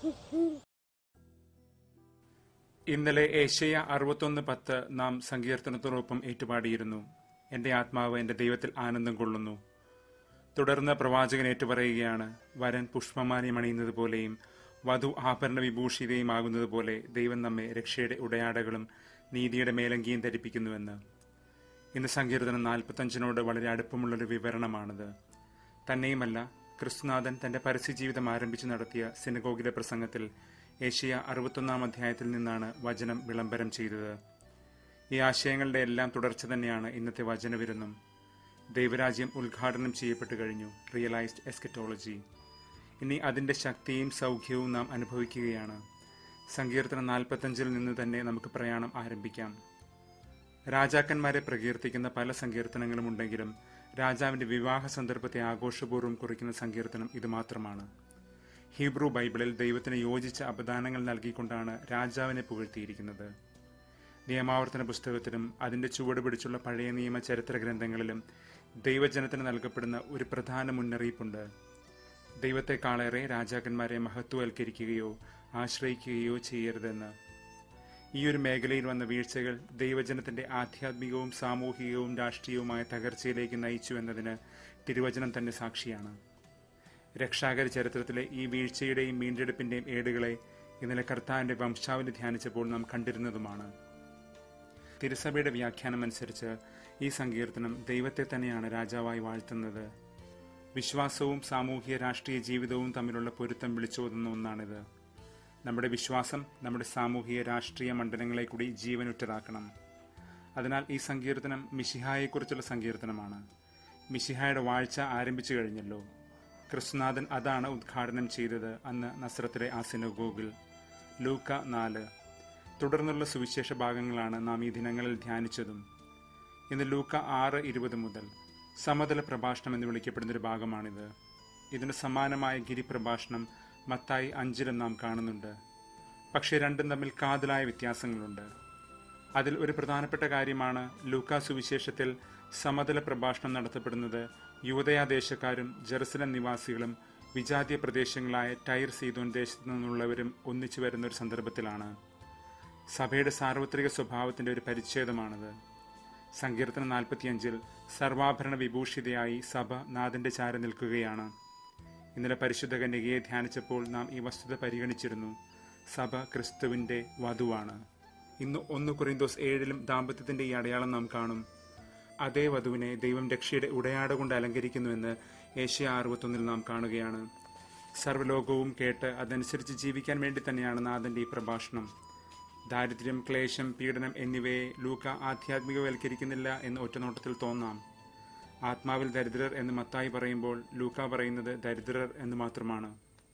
ഇന്നലെ ഏഷ്യ 61:10 നാം സങ്കീർത്തനത്തോടൊപ്പം ഏറ്റുപാടിയിരുന്നു. എന്റെ ആത്മാവ് എന്റെ ദൈവത്തിൽ ആനന്ദം കൊള്ളുന്നു. തുടർന്ന് പ്രവാചകൻ ഏറ്റുപറയുകയാണ്, വരൻ പുഷ്പമാലയം അണിയുന്നത് പോലെയും വധു ആഭരണ വിഭൂഷിതയുമാകുന്നത് പോലെ ദൈവം നമ്മെ രക്ഷയുടെ ഉടയാടകളും നീതിയുടെ മേലങ്കിയും ധരിപ്പിക്കുന്നുവെന്ന്. ഇന്ന് സങ്കീർത്തനം 45 വളരെ അടുപ്പമുള്ളൊരു വിവരണമാണിത്. തന്നെയുമല്ല, ക്രിസ്തുനാഥൻ തന്റെ പരസ്യജീവിതം ആരംഭിച്ചു നടത്തിയ സിനഗോഗിലെ പ്രസംഗത്തിൽ ഏഷ്യ 61 അധ്യായത്തിൽ നിന്നാണ് വചനം വിളംബരം ചെയ്തത്. ഈ ആശയങ്ങളുടെ എല്ലാം തുടർച്ച തന്നെയാണ് ഇന്നത്തെ വചനവിരുന്നും. ദൈവരാജ്യം ഉദ്ഘാടനം ചെയ്യപ്പെട്ടു കഴിഞ്ഞു, റിയലൈസ്ഡ് എസ്കറ്റോളജി. ഇനി അതിന്റെ ശക്തിയും സൗഖ്യവും നാം അനുഭവിക്കുകയാണ്. സങ്കീർത്തനം 45 നിന്ന് തന്നെ നമുക്ക് പ്രയാണം ആരംഭിക്കാം. രാജാക്കന്മാരെ പ്രകീർത്തിക്കുന്ന പല സങ്കീർത്തനങ്ങളും ഉണ്ടെങ്കിലും രാജാവിന്റെ വിവാഹ സന്ദർഭത്തെ ആഘോഷപൂർവ്വം കുറിക്കുന്ന സങ്കീർത്തനം ഇത് മാത്രമാണ്. ഹീബ്രു ബൈബിളിൽ ദൈവത്തിന് യോജിച്ച അപദാനങ്ങൾ നൽകിക്കൊണ്ടാണ് രാജാവിനെ പുകഴ്ത്തിയിരിക്കുന്നത്. നിയമാവർത്തന പുസ്തകത്തിലും അതിന്റെ ചുവട് പിടിച്ചുള്ള പഴയ നിയമ ചരിത്ര ഗ്രന്ഥങ്ങളിലും ദൈവജനത്തിന് നൽകപ്പെടുന്ന ഒരു പ്രധാന മുന്നറിയിപ്പുണ്ട്. ദൈവത്തെക്കാളേറെ രാജാക്കന്മാരെ മഹത്വവൽക്കരിക്കുകയോ ആശ്രയിക്കുകയോ ചെയ്യരുതെന്ന്. ഈ ഒരു മേഖലയിൽ വന്ന വീഴ്ചകൾ ദൈവജനത്തിന്റെ ആധ്യാത്മികവും സാമൂഹികവും രാഷ്ട്രീയവുമായ തകർച്ചയിലേക്ക് നയിച്ചു എന്നതിന് തിരുവചനം തന്നെ സാക്ഷിയാണ്. രക്ഷാകര ചരിത്രത്തിലെ ഈ വീഴ്ചയുടെയും വീണ്ടെടുപ്പിന്റെയും ഏടുകളെ ഇന്നലെ കർത്താവിന്റെ വംശാവലി ധ്യാനിച്ചപ്പോൾ നാം കണ്ടിരുന്നതുമാണ്. തിരുസഭയുടെ വ്യാഖ്യാനം അനുസരിച്ച് ഈ സങ്കീർത്തനം ദൈവത്തെ തന്നെയാണ് രാജാവായി വാഴ്ത്തുന്നത്. വിശ്വാസവും സാമൂഹിക രാഷ്ട്രീയ ജീവിതവും തമ്മിലുള്ള പൊരുത്തം വിളിച്ചോതുന്ന ഒന്നാണിത്. നമ്മുടെ വിശ്വാസം നമ്മുടെ സാമൂഹിക രാഷ്ട്രീയ മണ്ഡലങ്ങളെ കൂടി ജീവനുറ്റതാക്കണം. അതിനാൽ ഈ സങ്കീർത്തനം മിശിഹായെക്കുറിച്ചുള്ള സങ്കീർത്തനമാണ്. മിശിഹായുടെ വാഴ്ച ആരംഭിച്ചു കഴിഞ്ഞല്ലോ. ക്രിസ്തുനാഥൻ അതാണ് ഉദ്ഘാടനം ചെയ്തത് അന്ന് നസ്രത്തിലെ ആ സിനഗോഗിൽ. ലൂക്ക 4. തുടർന്നുള്ള സുവിശേഷ ഭാഗങ്ങളാണ് നാം ഈ ദിനങ്ങളിൽ ധ്യാനിച്ചതും. ഇന്ന് ലൂക്ക 6:20 മുതൽ സമതല പ്രഭാഷണം എന്ന് വിളിക്കപ്പെടുന്നൊരു ഭാഗമാണിത്. ഇതിന് സമാനമായ ഗിരിപ്രഭാഷണം മത്തായി 5 നാം കാണുന്നുണ്ട്. പക്ഷേ രണ്ടും തമ്മിൽ കാതലായ വ്യത്യാസങ്ങളുണ്ട്. അതിൽ ഒരു പ്രധാനപ്പെട്ട കാര്യമാണ് ലൂക്കാ സുവിശേഷത്തിൽ സമതല പ്രഭാഷണം നടത്തപ്പെടുന്നത് യൂദയാദേശക്കാരും ജെറുസലം നിവാസികളും വിജാതീയ പ്രദേശങ്ങളായ ടൈർ സീദോൻ ദേശത്തു നിന്നുള്ളവരും ഒന്നിച്ചു വരുന്ന ഒരു സന്ദർഭത്തിലാണ്. സഭയുടെ സാർവത്രിക സ്വഭാവത്തിന്റെ ഒരു പരിച്ഛേദമാണത്. സങ്കീർത്തനം 45 സർവാഭരണ വിഭൂഷിതയായി സഭ നാഥന്റെ ചാര നിൽക്കുകയാണ്. ഇന്നലെ പരിശുദ്ധ കന്യകയെ ധ്യാനിച്ചപ്പോൾ നാം ഈ വസ്തുത പരിഗണിച്ചിരുന്നു. സഭ ക്രിസ്തുവിന്റെ വധുവാണ്. ഇന്ന് 1 കൊരിന്തോസ് 7 ദാമ്പത്യത്തിന്റെ ഈ അടയാളം നാം കാണും. അതേ വധുവിനെ ദൈവം രക്ഷയുടെ ഉടയാട കൊണ്ട് അലങ്കരിക്കുന്നുവെന്ന് ഏഷ്യ 61 നാം കാണുകയാണ്. സർവ്വലോകവും കേട്ട് അതനുസരിച്ച് ജീവിക്കാൻ വേണ്ടി തന്നെയാണ് നാഥന്റെ ഈ പ്രഭാഷണം. ദാരിദ്ര്യം, ക്ലേശം, പീഡനം എന്നിവയെ ലൂക്ക ആധ്യാത്മികവൽക്കരിക്കുന്നില്ല എന്ന് ഒറ്റനോട്ടത്തിൽ തോന്നാം. ആത്മാവിൽ ദരിദ്രർ എന്ന് മത്തായി പറയുമ്പോൾ ലൂക്ക പറയുന്നത് ദരിദ്രർ എന്ന് മാത്രമാണ്.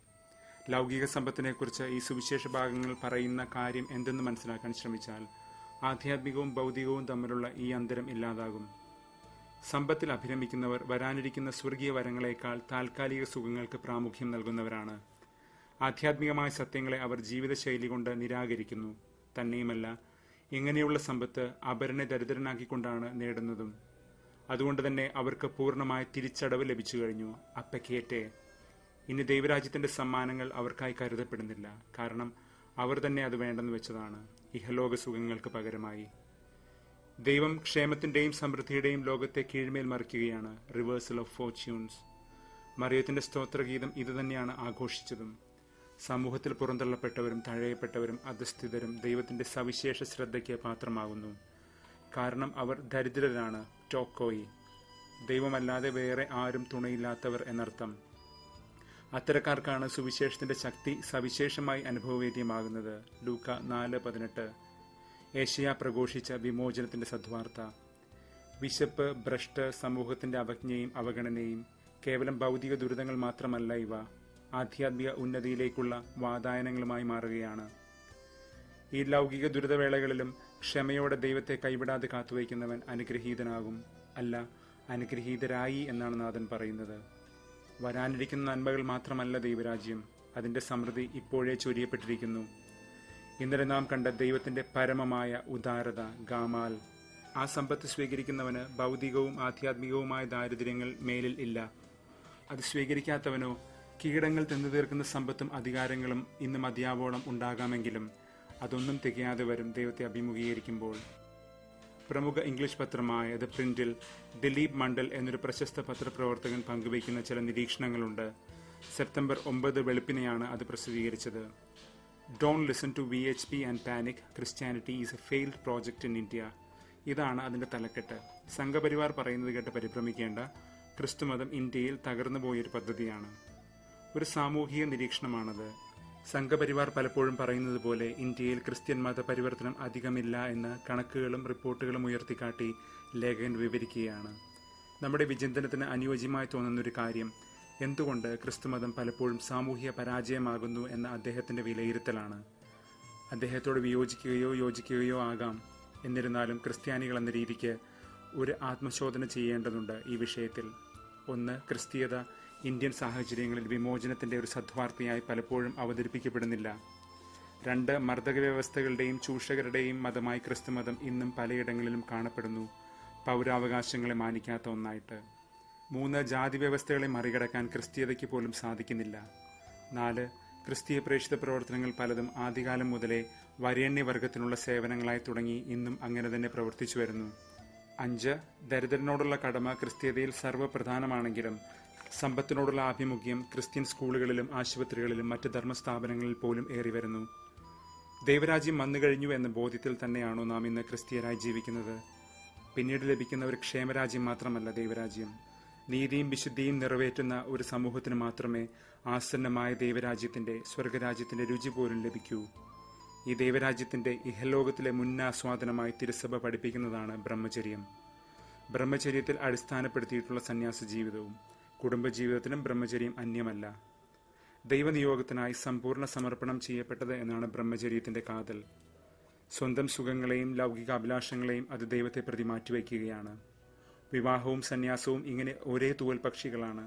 ലൗകിക സമ്പത്തിനെക്കുറിച്ച് ഈ സുവിശേഷ ഭാഗങ്ങൾ പറയുന്ന കാര്യം എന്തെന്ന് മനസ്സിലാക്കാൻ ശ്രമിച്ചാൽ ആധ്യാത്മികവും ഭൗതികവും തമ്മിലുള്ള ഈ അന്തരം ഇല്ലാതാകും. സമ്പത്തിൽ അഭിരമിക്കുന്നവർ വരാനിരിക്കുന്ന സ്വർഗീയ വരങ്ങളെക്കാൾ താൽക്കാലിക സുഖങ്ങൾക്ക് പ്രാമുഖ്യം നൽകുന്നവരാണ്. ആധ്യാത്മികമായ സത്യങ്ങളെ അവർ ജീവിതശൈലി കൊണ്ട് നിരാകരിക്കുന്നു. തന്നെയുമല്ല, ഇങ്ങനെയുള്ള സമ്പത്ത് അപരനെ ദരിദ്രനാക്കിക്കൊണ്ടാണ് നേടുന്നതും. അതുകൊണ്ട് തന്നെ അവർക്ക് പൂർണ്ണമായ തിരിച്ചടവ് ലഭിച്ചു കഴിഞ്ഞു. അപ്പക്കേറ്റെ. ഇനി ദൈവരാജ്യത്തിന്റെ സമ്മാനങ്ങൾ അവർക്കായി കരുതപ്പെടുന്നില്ല. കാരണം അവർ തന്നെ അത് വേണ്ടെന്ന് വെച്ചതാണ് ഇഹലോക സുഖങ്ങൾക്ക് പകരമായി. ദൈവം ക്ഷേമത്തിന്റെയും സമൃദ്ധിയുടെയും ലോകത്തെ കീഴ്മേൽ മറിക്കുകയാണ്. Reversal of fortunes. മറിയത്തിന്റെ സ്തോത്രഗീതം ഇതുതന്നെയാണ് ആഘോഷിച്ചതും. സമൂഹത്തിൽ പുറന്തള്ളപ്പെട്ടവരും തഴയപ്പെട്ടവരും അധസ്ഥിതരും ദൈവത്തിന്റെ സവിശേഷ ശ്രദ്ധയ്ക്ക് പാത്രമാകുന്നു. കാരണം അവർ ദരിദ്രരാണ്. ടോക്കോയി. ദൈവമല്ലാതെ വേറെ ആരും തുണയില്ലാത്തവർ എന്നർത്ഥം. അത്തരക്കാർക്കാണ് സുവിശേഷത്തിന്റെ ശക്തി സവിശേഷമായി അനുഭവവേദ്യമാകുന്നത്. ലൂക്ക 4:18. ഏഷ്യ പ്രഘോഷിച്ച വിമോചനത്തിന്റെ സദ്വാർത്ത. വിശപ്പ്, ഭ്രഷ്ട്, സമൂഹത്തിന്റെ അവജ്ഞയും അവഗണനയും കേവലം ഭൗതിക ദുരിതങ്ങൾ മാത്രമല്ല, ഇവ ആധ്യാത്മിക ഉന്നതിയിലേക്കുള്ള വാതായനങ്ങളുമായി മാറുകയാണ്. ഈ ലൗകിക ദുരിതവേളകളിലും ക്ഷമയോടെ ദൈവത്തെ കൈവിടാതെ കാത്തുവയ്ക്കുന്നവൻ അനുഗ്രഹീതനാകും. അല്ല, അനുഗ്രഹീതരായി എന്നാണ് നാഥൻ പറയുന്നത്. വരാനിരിക്കുന്ന നന്മകൾ മാത്രമല്ല ദൈവരാജ്യം, അതിന്റെ സമൃദ്ധി ഇപ്പോഴേ ചൊരിയപ്പെട്ടിരിക്കുന്നു. ഇന്നലെ നാം കണ്ട ദൈവത്തിന്റെ പരമമായ ഉദാരത, ഗാമാൽ. ആ സമ്പത്ത് സ്വീകരിക്കുന്നവന് ഭൗതികവും ആധ്യാത്മികവുമായ ദാരിദ്ര്യങ്ങൾ മേലിൽ ഇല്ല. അത് സ്വീകരിക്കാത്തവനോ കീടങ്ങൾ തിന്നു തീർക്കുന്ന സമ്പത്തും അധികാരങ്ങളും ഇന്ന് മതിയാവോളം ഉണ്ടാകാമെങ്കിലും അതൊന്നും തികയാതെ വരും ദൈവത്തെ അഭിമുഖീകരിക്കുമ്പോൾ. പ്രമുഖ ഇംഗ്ലീഷ് പത്രമായ ദ പ്രിന്റിൽ ദിലീപ് മണ്ഡൽ എന്നൊരു പ്രശസ്ത പത്രപ്രവർത്തകൻ പങ്കുവയ്ക്കുന്ന ചില നിരീക്ഷണങ്ങളുണ്ട്. സെപ്റ്റംബർ 9 വെളുപ്പിനെയാണ് അത് പ്രസിദ്ധീകരിച്ചത്. Don't listen to VHP and panic, Christianity is a failed project in India. ഇതാണ് അതിന്റെ തലക്കെട്ട്. സംഘപരിവാർ പറയുന്നത് കേട്ട് പരിഭ്രമിക്കേണ്ട, ക്രിസ്തുമതം ഇന്ത്യയിൽ തകർന്നുപോയൊരു പദ്ധതിയാണ്. ഒരു സാമൂഹിക നിരീക്ഷണമാണത്. സംഘപരിവാർ പലപ്പോഴും പറയുന്നത് പോലെ ഇന്ത്യയിൽ ക്രിസ്ത്യൻ മത പരിവർത്തനം അധികമില്ല എന്ന് കണക്കുകളും റിപ്പോർട്ടുകളും ഉയർത്തിക്കാട്ടി ലേഖകൻ വിവരിക്കുകയാണ്. നമ്മുടെ വിചിന്തനത്തിന് അനുയോജ്യമായി തോന്നുന്നൊരു കാര്യം എന്തുകൊണ്ട് ക്രിസ്തുമതം പലപ്പോഴും സാമൂഹിക പരാജയമാകുന്നു എന്ന അദ്ദേഹത്തിന്റെ വിലയിരുത്തലാണ്. അദ്ദേഹത്തോട് വിയോജിക്കുകയോ യോജിക്കുകയോ ആകാം. എന്നിരുന്നാലും ക്രിസ്ത്യാനികൾ എന്ന രീതിക്ക് ഒരു ആത്മശോധന ചെയ്യേണ്ടതുണ്ട് ഈ വിഷയത്തിൽ. ഒന്ന്, ക്രിസ്തീയത ഇന്ത്യൻ സാഹചര്യങ്ങളിൽ വിമോചനത്തിന്റെ ഒരു സദ്വാർത്തയായി പലപ്പോഴും അവതരിപ്പിക്കപ്പെടുന്നില്ല. രണ്ട്, മർദ്ദക വ്യവസ്ഥകളുടെയും ചൂഷകരുടെയും മതമായി ക്രിസ്തുമതം ഇന്നും പലയിടങ്ങളിലും കാണപ്പെടുന്നു, പൗരാവകാശങ്ങളെ മാനിക്കാത്ത ഒന്നായിട്ട്. മൂന്ന്, ജാതി വ്യവസ്ഥകളെ മറികടക്കാൻ ക്രിസ്തീയതയ്ക്ക് പോലും സാധിക്കുന്നില്ല. നാല്, ക്രിസ്തീയ പ്രേക്ഷിത പ്രവർത്തനങ്ങൾ പലതും ആദ്യകാലം മുതലേ വരേണ്യവർഗത്തിനുള്ള സേവനങ്ങളായി തുടങ്ങി ഇന്നും അങ്ങനെ തന്നെ പ്രവർത്തിച്ചു വരുന്നു. അഞ്ച്, ദരിദ്രനോടുള്ള കടമ ക്രിസ്തീയതയിൽ സർവ്വപ്രധാനമാണെങ്കിലും സമ്പത്തിനോടുള്ള ആഭിമുഖ്യം ക്രിസ്ത്യൻ സ്കൂളുകളിലും ആശുപത്രികളിലും മറ്റ് ധർമ്മസ്ഥാപനങ്ങളിൽ പോലും ഏറി വരുന്നു. ദൈവരാജ്യം വന്നുകഴിഞ്ഞു എന്ന ബോധ്യത്തിൽ തന്നെയാണോ നാം ഇന്ന് ക്രിസ്തീയരായി ജീവിക്കുന്നത്? പിന്നീട് ലഭിക്കുന്ന ഒരു ക്ഷേമരാജ്യം മാത്രമല്ല ദൈവരാജ്യം. നീതിയും വിശുദ്ധിയും നിറവേറ്റുന്ന ഒരു സമൂഹത്തിന് മാത്രമേ ആസന്നമായ ദൈവരാജ്യത്തിന്റെ, സ്വർഗരാജ്യത്തിന്റെ രുചി പോലും ലഭിക്കൂ. ഈ ദൈവരാജ്യത്തിന്റെ ഇഹലോകത്തിലെ മുന്നാസ്വാദനമായി തിരുസഭ പഠിപ്പിക്കുന്നതാണ് ബ്രഹ്മചര്യം. ബ്രഹ്മചര്യത്തിൽ അടിസ്ഥാനപ്പെടുത്തിയിട്ടുള്ള സന്യാസ ജീവിതവും കുടുംബജീവിതത്തിനും ബ്രഹ്മചര്യം അന്യമല്ല. ദൈവനിയോഗത്തിനായി സമ്പൂർണ്ണ സമർപ്പണം ചെയ്യപ്പെട്ടത് എന്നാണ് ബ്രഹ്മചര്യത്തിന്റെ കാതൽ. സ്വന്തം സുഖങ്ങളെയും ലൗകിക അഭിലാഷങ്ങളെയും അത് ദൈവത്തെ പ്രതി മാറ്റിവെക്കുകയാണ്. വിവാഹവും സന്യാസവും ഇങ്ങനെ ഒരേ തൂവൽ പക്ഷികളാണ്.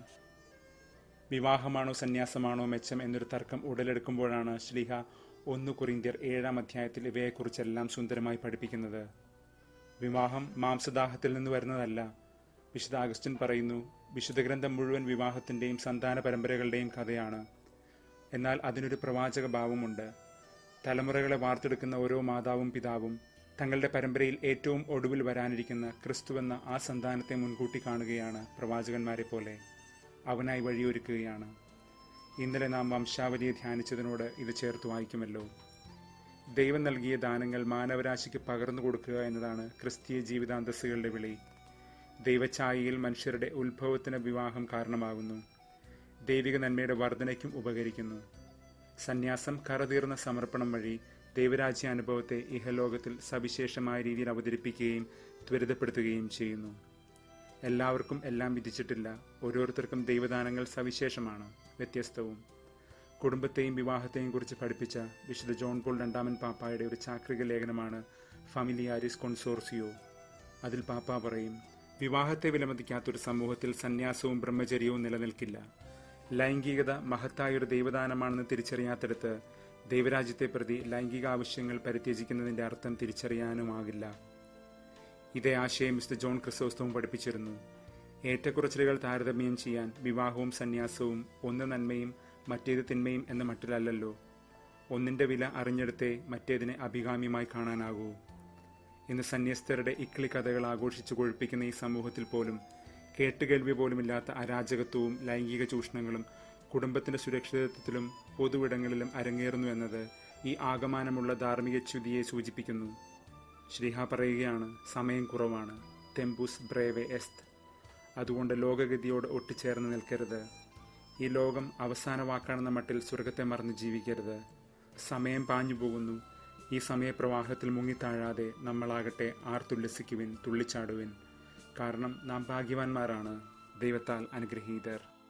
വിവാഹമാണോ സന്യാസമാണോ മെച്ചം എന്നൊരു തർക്കം ഉടലെടുക്കുമ്പോഴാണ് ശ്ലീഹ 1 കൊരിന്ത്യർ 7-ാം അധ്യായത്തിൽ ഇവയെക്കുറിച്ചെല്ലാം സുന്ദരമായി പഠിപ്പിക്കുന്നത്. വിവാഹം മാംസദാഹത്തിൽ നിന്ന് വരുന്നതല്ല. വിശുദ്ധ അഗസ്റ്റിൻ പറയുന്നു, വിശുദ്ധ ഗ്രന്ഥം മുഴുവൻ വിവാഹത്തിന്റെയും സന്താന പരമ്പരകളുടെയും കഥയാണ്. എന്നാൽ അതിനൊരു പ്രവാചക ഭാവമുണ്ട്. തലമുറകളെ വാർത്തെടുക്കുന്ന ഓരോ മാതാവും പിതാവും തങ്ങളുടെ പരമ്പരയിൽ ഏറ്റവും ഒടുവിൽ വരാനിരിക്കുന്ന ക്രിസ്തുവെന്ന ആ സന്താനത്തെ മുൻകൂട്ടി കാണുകയാണ് പ്രവാചകന്മാരെ പോലെ. അവനായി വഴിയൊരുക്കുകയാണ്. ഇന്നലെ നാം വംശാവലിയെ ധ്യാനിച്ചതിനോട് ഇത് ചേർത്ത് വായിക്കുമല്ലോ. ദൈവം നൽകിയ ദാനങ്ങൾ മാനവരാശിക്ക് പകർന്നു കൊടുക്കുക എന്നതാണ് ക്രിസ്തീയ ജീവിതാന്തസ്സുകളുടെ വിളി. ദൈവഛായയിൽ മനുഷ്യരുടെ ഉത്ഭവത്തിന് വിവാഹം കാരണമാകുന്നു. ദൈവിക നന്മയുടെ വർധനയ്ക്കും ഉപകരിക്കുന്നു. സന്യാസം കറതീർന്ന സമർപ്പണം വഴി ദൈവരാജ്യ അനുഭവത്തെ ഇഹലോകത്തിൽ സവിശേഷമായ രീതിയിൽ അവതരിപ്പിക്കുകയും ത്വരിതപ്പെടുത്തുകയും ചെയ്യുന്നു. എല്ലാവർക്കും എല്ലാം വിധിച്ചിട്ടില്ല. ഓരോരുത്തർക്കും ദൈവദാനങ്ങൾ സവിശേഷമാണ്, വ്യത്യസ്തവും. കുടുംബത്തെയും വിവാഹത്തെയും കുറിച്ച് പഠിപ്പിച്ച വിശുദ്ധ ജോൺ പോൾ രണ്ടാമൻ പാപ്പായുടെ ഒരു ചാക്രിക ലേഖനമാണ് ഫാമിലിയാരിസ് കോൺസോർസിയോ. അതിൽ പാപ്പ പറയും, വിവാഹത്തെ വിലമതിക്കാത്തൊരു സമൂഹത്തിൽ സന്യാസവും ബ്രഹ്മചര്യവും നിലനിൽക്കില്ല. ലൈംഗികത മഹത്തായൊരു ദൈവദാനമാണെന്ന് തിരിച്ചറിയാത്തിടത്ത് ദൈവരാജ്യത്തെ പ്രതി ലൈംഗിക ആവശ്യങ്ങൾ പരിത്യജിക്കുന്നതിന്റെ അർത്ഥം തിരിച്ചറിയാനുമാകില്ല. ഇതേ ആശയം മിസ്റ്റർ ജോൺ ക്രിസോസ്റ്റവും പഠിപ്പിച്ചിരുന്നു. ഏറ്റക്കുറച്ചിലുകൾ താരതമ്യം ചെയ്യാൻ വിവാഹവും സന്യാസവും ഒന്ന് നന്മയും മറ്റേത് തിന്മയും എന്ന മട്ടിലല്ലല്ലോ. ഒന്നിന്റെ വില അറിഞ്ഞെടുത്തേ മറ്റേതിനെ അഭികാമ്യമായി കാണാനാകൂ. ഇന്ന് സന്യസ്തരുടെ ഇക്കിളി കഥകൾ ആഘോഷിച്ചു കൊഴുപ്പിക്കുന്ന ഈ സമൂഹത്തിൽ പോലും കേട്ടുകേൾവി പോലുമില്ലാത്ത അരാജകത്വവും ലൈംഗിക ചൂഷണങ്ങളും കുടുംബത്തിന്റെ സുരക്ഷിതത്വത്തിലും പൊതുവിടങ്ങളിലും അരങ്ങേറുന്നു എന്നത് ഈ ആകമാനമുള്ള ധാർമ്മിക ച്യുതിയെ സൂചിപ്പിക്കുന്നു. ശ്രീഹ പറയുകയാണ്, സമയം കുറവാണ്, ടെമ്പുസ് ബ്രേവെ എസ്ത്. അതുകൊണ്ട് ലോകഗതിയോട് ഒട്ടിച്ചേർന്ന് നിൽക്കരുത്. ഈ ലോകം അവസാന വാക്കാണെന്ന മട്ടിൽ സ്വർഗത്തെ മറന്ന് ജീവിക്കരുത്. സമയം പാഞ്ഞു പോകുന്നു. ഈ സമയപ്രവാഹത്തിൽ മുങ്ങിത്താഴാതെ നമ്മളാകട്ടെ ആർത്തുല്ലസിക്കുവിൻ, തുള്ളിച്ചാടുവിൻ. കാരണം നാം ഭാഗ്യവാന്മാരാണ്, ദൈവത്താൽ അനുഗ്രഹീതർ.